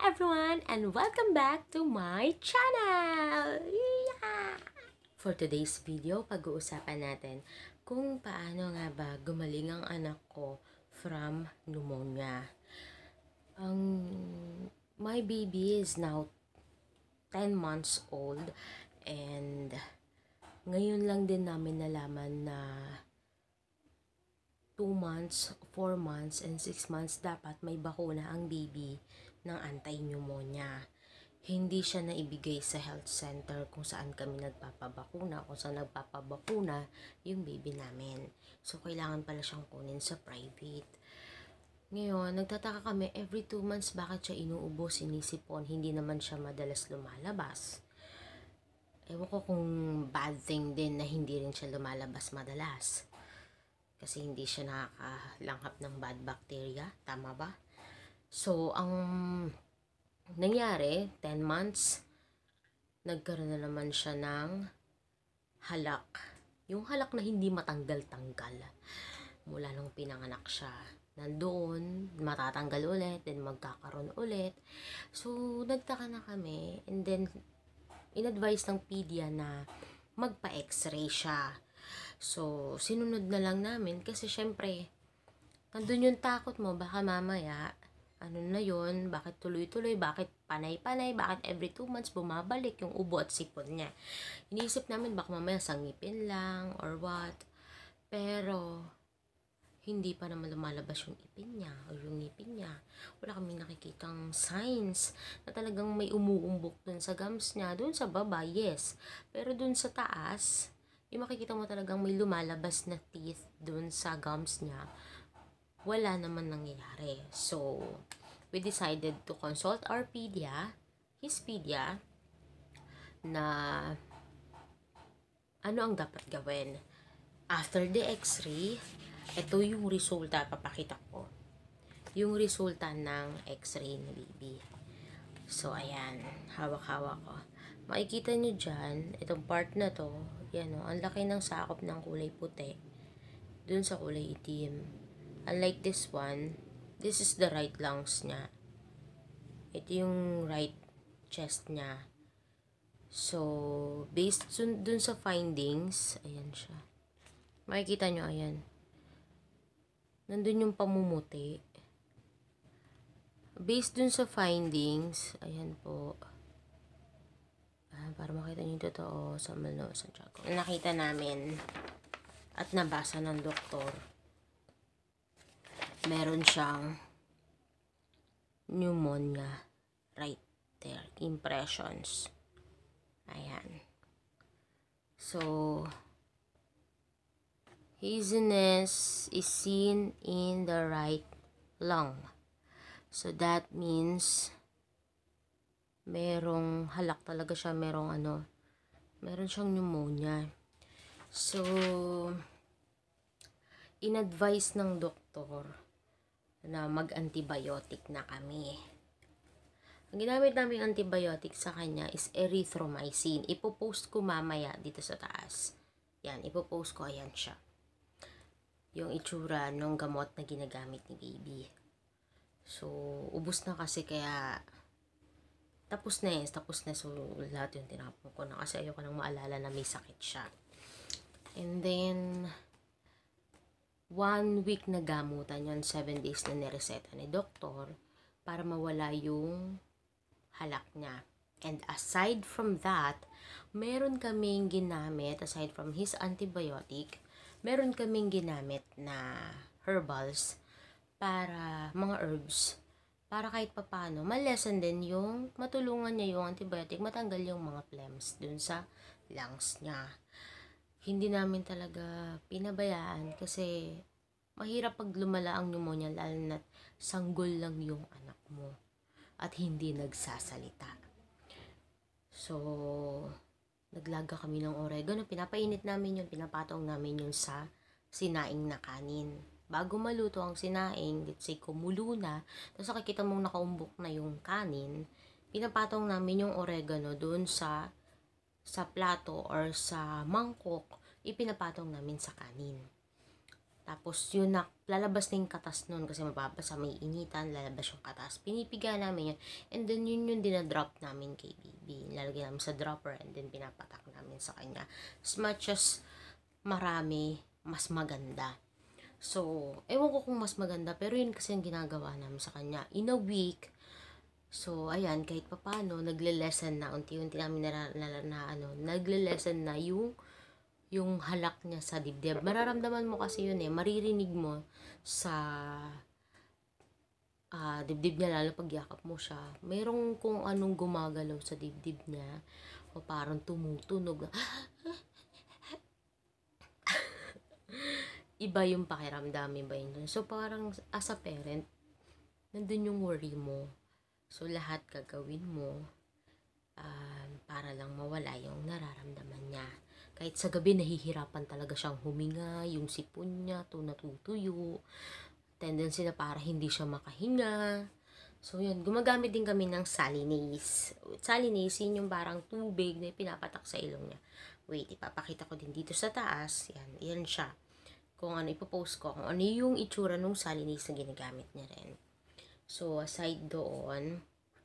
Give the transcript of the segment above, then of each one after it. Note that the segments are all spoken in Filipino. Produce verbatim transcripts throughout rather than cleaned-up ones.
everyone and welcome back to my channel! Yeah! For today's video, pag-uusapan natin kung paano nga ba gumaling ang anak ko from pneumonia. Um, my baby is now ten months old and ngayon lang din namin nalaman na two months, four months, and six months dapat may bakuna ang baby ng anti-pneumonia. Hindi siya naibigay sa health center kung saan kami nagpapabakuna, kung saan nagpapabakuna yung baby namin. So, kailangan pala siyang kunin sa private. Ngayon, nagtataka kami, every two months bakit siya inuubo, sinisipon, hindi naman siya madalas lumalabas. Ewan ko kung bad thing din na hindi rin siya lumalabas madalas. Kasi hindi siya nakakalanghap ng bad bacteria. Tama ba? So, ang nangyari, ten months, nagkaroon na naman siya ng halak. Yung halak na hindi matanggal-tanggal. Mula nung pinanganak siya. Nandoon, matatanggal ulit, then magkakaroon ulit. So, nagtaka na kami. And then, in-advise ng pedia na magpa-x-ray siya. So, sinunod na lang namin kasi syempre, nandun yung takot mo, baka mamaya, ano na yun, bakit tuloy-tuloy, bakit panay-panay, bakit every two months bumabalik yung ubo at sipon niya. Iniisip namin baka mamaya sangipin lang or what. Pero, hindi pa naman lumalabas yung ipin niya o yung ngipin niya. Wala kaming nakikitang signs na talagang may umuumbok dun sa gums niya. Dun sa baba, yes. Pero dun sa taas, yung makikita mo talagang may lumalabas na teeth dun sa gums niya, wala naman nangyayari. So, we decided to consult our pedia, his pedia, na ano ang dapat gawin. After the x-ray, ito yung resulta, papakita ko. Yung resulta ng x-ray ni baby. So, ayan, hawak-hawak ko. Makikita nyo dyan, itong part na to, yan o, ang laki ng sakop ng kulay puti, dun sa kulay itim. Unlike this one, this is the right lungs niya. Ito yung right chest niya. So, based dun sa findings, ayan siya. Makikita nyo, ayan. Nandun yung pamumuti. Based dun sa findings, ayan po. Ah, para makita nyo yung totoo sa malo, sa tiyago. Nakita namin at nabasa ng doktor. Meron siyang pneumonia right there. Impressions. Ayan. So, haziness is seen in the right lung. So, that means merong halak talaga siya, merong ano, meron siyang pneumonia. So, in-advise ng doktor na mag-antibiotic na kami. Ang ginamit namin antibiotic sa kanya is erythromycin. Ipopost ko mamaya dito sa taas. Yan, ipopost ko, ayan siya. Yung itsura ng gamot na ginagamit ni baby. So, ubos na kasi kaya tapos na eh, tapos na. So, lahat yung tinapon ko na kasi ayoko nang maalala na may sakit siya. And then, one week na gamutan yun, seven days na nireseta ni doktor para mawala yung halak niya. And aside from that, meron kaming ginamit, aside from his antibiotic, meron kaming ginamit na herbals para, mga herbs, para kahit papano, ma-lessen din yung, matulungan niya yung antibiotic, matanggal yung mga phlegms dun sa lungs niya. Hindi namin talaga pinabayaan kasi mahirap pag lumala ang pneumonia, lalo na sanggol lang yung anak mo at hindi nagsasalita. So, naglaga kami ng oregano, pinapainit namin yun, pinapatong namin yun sa sinaing na kanin. Bago maluto ang sinaing, let's say kumulo na, tapos nakikita mong nakaumbok na yung kanin, pinapatong namin yung oregano doon sa sa plato or sa mangkok, ipinapatong namin sa kanin. Tapos yun na, lalabas na yung katas nun kasi mababasa, may initan, lalabas yung katas. Pinipiga namin yun. And then yun yung dinadrop namin kay baby. Lalagyan namin sa dropper and then pinapatak namin sa kanya. As much as marami, mas maganda. So, ewan ko kung mas maganda, pero yun kasi yung ginagawa namin sa kanya. In a week, so, ayan, kahit papano, nagle-lesson na, unti-unti namin na, na, na, na ano, nagle-lesson na yung yung halak niya sa dibdib. Mararamdaman mo kasi yun eh, maririnig mo sa uh, dibdib niya, lalo pag yakap mo siya. Merong kung anong gumagalaw sa dibdib niya, o parang tumutunog. Iba yung pakiramdam, iba yun. So, parang as a parent, nandun yung worry mo. So, lahat gagawin mo uh, para lang mawala yung nararamdaman niya. Kahit sa gabi, nahihirapan talaga siyang huminga, yung sipon niya, to natutuyo, tendency na para hindi siya makahinga. So, yun, gumagamit din kami ng Salinase. Salinase, yun yung parang tubig na pinapatak sa ilong niya. Wait, ipapakita ko din dito sa taas. Yan, yan siya. Kung ano, ipopost ko, kung ano yung itsura ng Salinase na ginagamit niya rin. So, aside doon,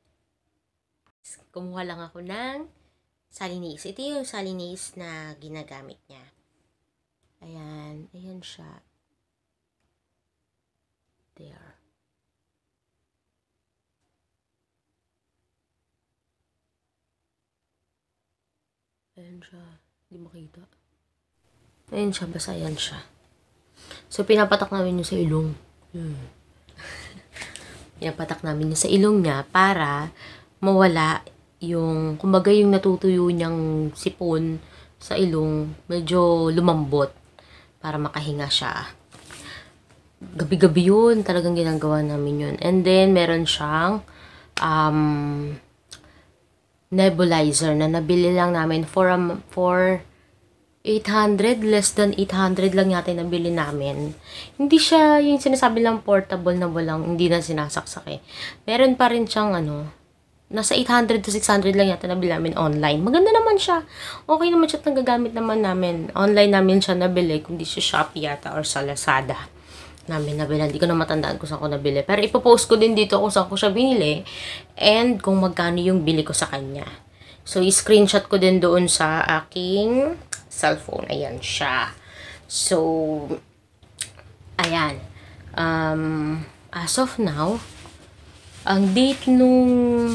kumuha lang ako ng Salinase. Ito yung Salinase na ginagamit niya. Ayan. Ayan siya. There. Ayan siya. Hindi makita. Ayan siya. Basta ayan siya. So, pinapatak namin yung sa ilong. Hmm. Pinapatak namin yung sa ilong niya para mawala yung, kumbaga yung natutuyo niyang sipon sa ilong, medyo lumambot para makahinga siya. Gabi-gabi yun, talagang ginagawa namin yun. And then, meron siyang um, nebulizer na nabili lang namin for, um, for eight hundred, less than eight hundred lang yata nabili namin. Hindi siya yung sinasabi lang portable na walang, hindi na sinasaksak eh. Meron pa rin siyang ano, nasa eight hundred to six hundred lang yata nabili namin online. Maganda naman siya. Okay naman siya at nagagamit naman namin. Online namin siya nabili, kundi sa Shopee yata or sa Lazada namin nabili. Hindi ko na matandaan kung saan ko nabili. Pero ipopost ko din dito kung saan ko siya binili and kung magkano yung bili ko sa kanya. So, i-screenshot ko din doon sa aking cellphone. Ayan siya. So, ayan. Um, as of now, ang date nung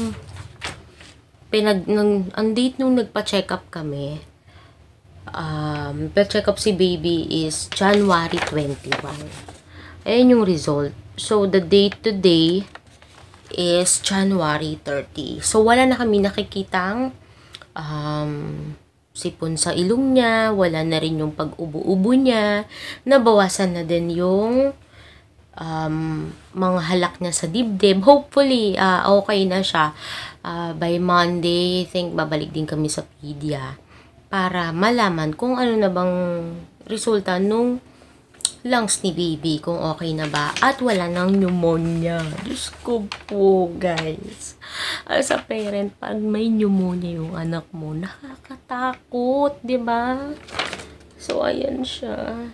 pinag nung ang date nung nagpa-check up kami, um pa-check up si baby is January twenty-one. Ayan yung result. So the date today is January thirty. So wala na kami nakikitang um sipon sa ilong niya, wala na rin yung pag-ubo-ubo niya, nabawasan na din yung um, mga halak niya sa dibdib. Hopefully, uh, okay na siya. Uh, by Monday, I think babalik din kami sa pedia para malaman kung ano na bang resulta nung lungs ni baby, kung okay na ba at wala nang pneumonia. Diyos ko po, guys. As a parent, pag may pneumonia yung anak mo, nakakatakot, di ba? So, ayan siya.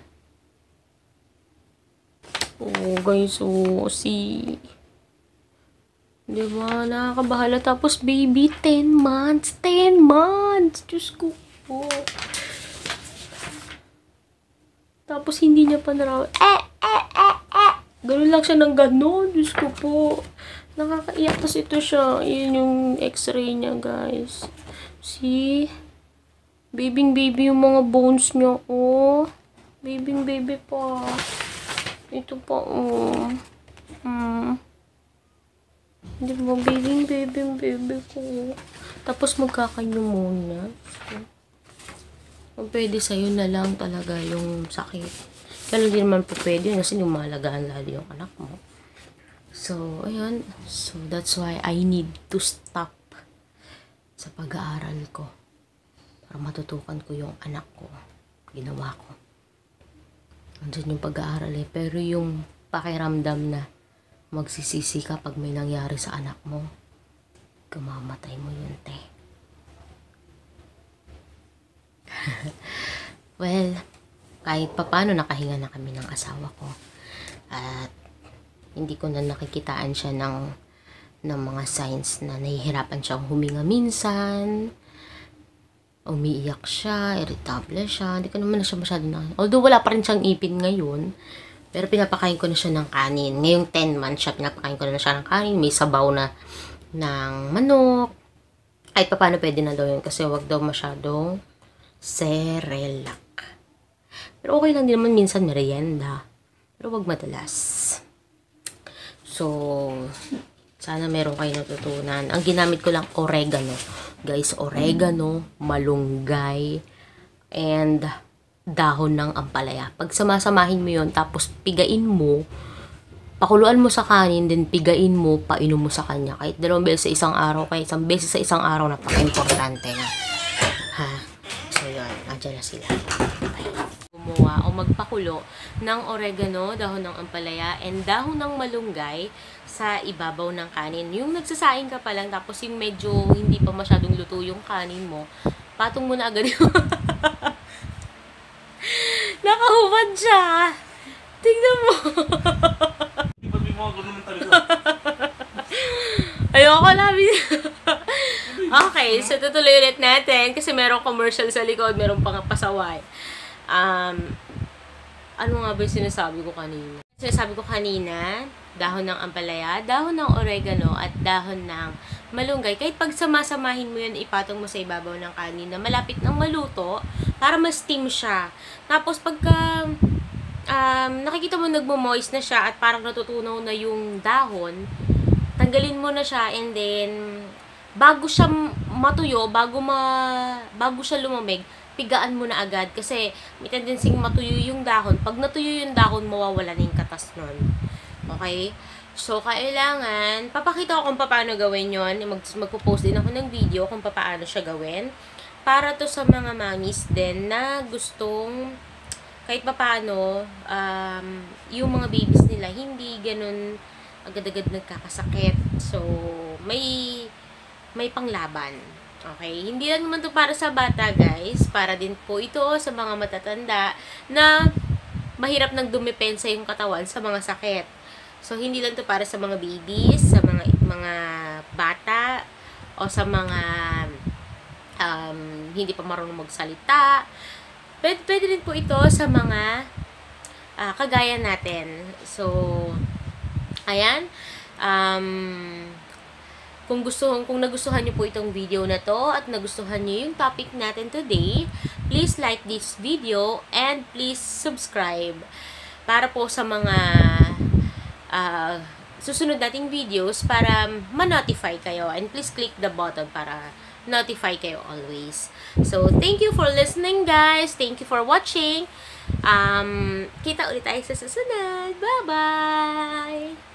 Oh, guys, oh, si... Diba? Nakakabahala. Tapos, baby, ten months. ten months! Diyos ko po. Tapos, hindi niya pa naraw... Eh, eh, eh, eh! Ganun lang siya ng ganun. Diyos ko po. Nakakaiyak kasi ito siya. Yun yung x-ray niya, guys. See? Baby-baby yung mga bones niya, oh. Baby-baby pa. Ito pa, oh. Hmm. Di ba, baby, baby, baby ko. Tapos magkakanyumuna. So, pwede sa'yo na lang talaga yung sakit. Kaya hindi naman po pwede kasi lumalagaan lalo yung anak mo. So, ayun. So, that's why I need to stop sa pag-aaral ko. Para matutukan ko yung anak ko. Ginawa ko. Andyan yung pag-aaral eh. Pero yung pakiramdam na magsisisi ka pag may nangyari sa anak mo, kumamatay mo yun, te. Well, kahit papano nakahinga na kami ng asawa ko. At hindi ko na nakikitaan siya ng, ng mga signs na nahihirapan siyang huminga minsan. Umiiyak siya, irritable siya. Hindi ko naman na siya masyado na... Although wala pa rin siyang ipin ngayon, pero pinapakain ko na siya ng kanin. Ngayong ten months siya, pinapakain ko na siya ng kanin. May sabaw na ng manok. Kahit paano pwede na daw yun kasi wag daw masyadong serelak. Pero okay lang din naman minsan merienda. Pero wag madalas. So, sana meron kayo natutunan. Ang ginamit ko lang oregano. Guys, oregano, malunggay, and dahon ng ampalaya. Pag samasamahin mo yon tapos pigain mo, pakuluan mo sa kanin, then pigain mo, painom mo sa kanya. Kahit dalawang beses sa isang araw, kahit isang beses sa isang araw, napaka-importante na. Ha? So, yun. Andiyan na sila. Bye. Gumawa o magpakulo ng oregano, dahon ng ampalaya, and dahon ng malunggay sa ibabaw ng kanin. Yung nagsasaing ka pa lang, tapos yung medyo hindi pa masyadong luto yung kanin mo, patong mo na agad yung... Nakahubad siya! Tignan mo! Ayoko labi. Okay, so tutuloy ulit natin kasi merong commercial sa likod, merong pang pasaway. Um, ano nga ba yung sinasabi ko kanina? Sinasabi ko kanina, dahon ng ampalaya, dahon ng oregano, at dahon ng malunggay. Kahit pag samasamahin mo yun, ipatong mo sa ibabaw ng kanin na malapit ng maluto para ma-steam siya. Tapos pagka um, nakikita mo nagmo-moist na siya at parang natutunaw na yung dahon, tanggalin mo na siya, and then bago siya matuyo, bago ma bago siya lumamig, pigaan mo na agad kasi may tendency matuyo yung dahon. Pag natuyo yung dahon, mawawala na yung katas nun. Okay? So, kailangan, papakita ko kung paano gawin yon. Mag, magpo-post din ako ng video kung paano siya gawin. Para to sa mga mommies din na gustong kahit paano, um, yung mga babies nila, hindi ganun agad-agad nagkakasakit. So, may may panglaban. Okay? Hindi lang naman to para sa bata, guys. Para din po ito sa mga matatanda na mahirap nang dumepensa yung katawan sa mga sakit. So, hindi lang to para sa mga babies, sa mga mga bata, o sa mga um, hindi pa marunong magsalita. Pwede, pwede rin po ito sa mga uh, kagaya natin. So, ayan. Um, kung gusto, kung nagustuhan niyo po itong video na to at nagustuhan niyo yung topic natin today, please like this video and please subscribe para po sa mga uh, susunod nating videos para ma-notify kayo, and please click the button para notify kayo always. So, thank you for listening, guys. Thank you for watching. Um, kita ulit tayo sa susunod. Bye-bye!